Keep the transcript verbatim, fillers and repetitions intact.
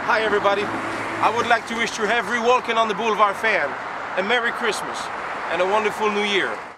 Hi everybody. I would like to wish to every Walking on the Boulevard fan a Merry Christmas and a wonderful New Year.